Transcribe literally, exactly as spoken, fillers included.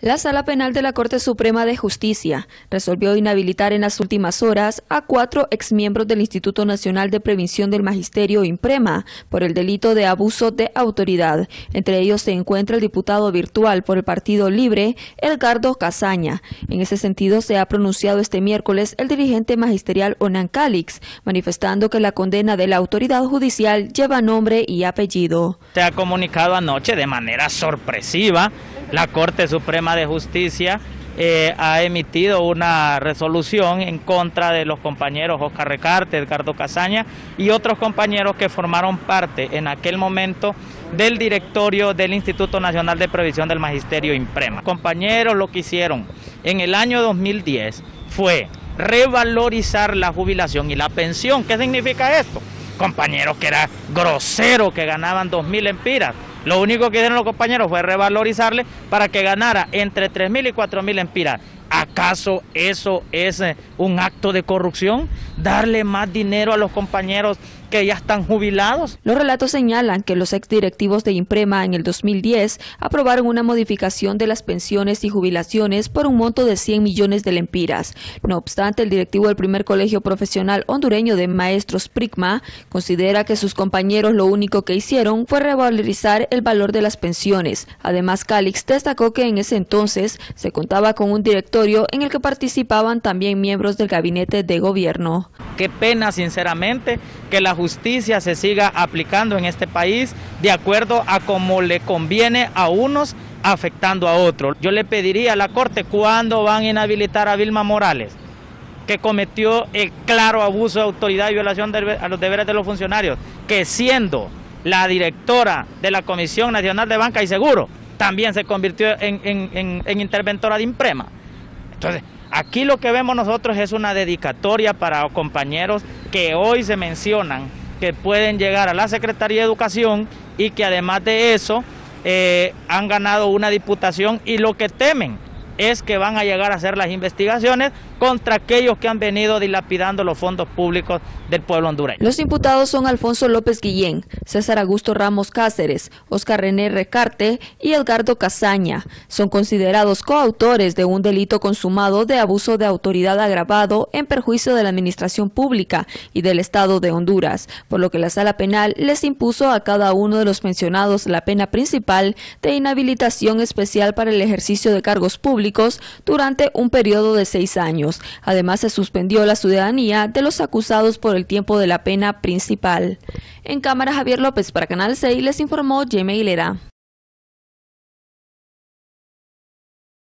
La Sala Penal de la Corte Suprema de Justicia resolvió inhabilitar en las últimas horas a cuatro exmiembros del Instituto Nacional de Prevención del Magisterio INPREMA por el delito de abuso de autoridad. Entre ellos se encuentra el diputado virtual por el Partido Libre, Edgardo Casaña. En ese sentido se ha pronunciado este miércoles el dirigente magisterial Onan Calix, manifestando que la condena de la autoridad judicial lleva nombre y apellido. Se ha comunicado anoche de manera sorpresiva. La Corte Suprema de Justicia eh, ha emitido una resolución en contra de los compañeros Oscar Recarte, Edgardo Casaña y otros compañeros que formaron parte en aquel momento del directorio del Instituto Nacional de Previsión del Magisterio INPREMA. Compañeros, lo que hicieron en el año dos mil diez fue revalorizar la jubilación y la pensión. ¿Qué significa esto? Compañeros que era grosero, que ganaban dos mil empiras. Lo único que hicieron los compañeros fue revalorizarle para que ganara entre tres mil y cuatro mil empiras. ¿Acaso eso es un acto de corrupción? ¿Darle más dinero a los compañeros que ya están jubilados? Los relatos señalan que los exdirectivos de INPREMA en el dos mil diez aprobaron una modificación de las pensiones y jubilaciones por un monto de cien millones de lempiras. No obstante, el directivo del primer colegio profesional hondureño de maestros PRICMA considera que sus compañeros lo único que hicieron fue revalorizar el valor de las pensiones. Además, Calix destacó que en ese entonces se contaba con un directorio en el que participaban también miembros del gabinete de gobierno. Qué pena, sinceramente, que la justicia se siga aplicando en este país de acuerdo a cómo le conviene a unos, afectando a otros. Yo le pediría a la Corte, ¿cuándo van a inhabilitar a Vilma Morales, que cometió el claro abuso de autoridad y violación de, a los deberes de los funcionarios, que siendo la directora de la Comisión Nacional de Banca y Seguro, también se convirtió en, en, en, en interventora de INPREMA? Entonces, aquí lo que vemos nosotros es una dedicatoria para compañeros que hoy se mencionan que pueden llegar a la Secretaría de Educación y que además de eso eh, han ganado una diputación, y lo que temen es que van a llegar a hacer las investigaciones contra aquellos que han venido dilapidando los fondos públicos del pueblo hondureño. Los imputados son Alfonso López Guillén, César Augusto Ramos Cáceres, Oscar René Recarte y Edgardo Casaña. Son considerados coautores de un delito consumado de abuso de autoridad agravado en perjuicio de la administración pública y del Estado de Honduras, por lo que la Sala Penal les impuso a cada uno de los mencionados la pena principal de inhabilitación especial para el ejercicio de cargos públicos durante un periodo de seis años. Además, se suspendió la ciudadanía de los acusados por el tiempo de la pena principal. En cámara, Javier López para Canal seis les informó Yeme Aguilera.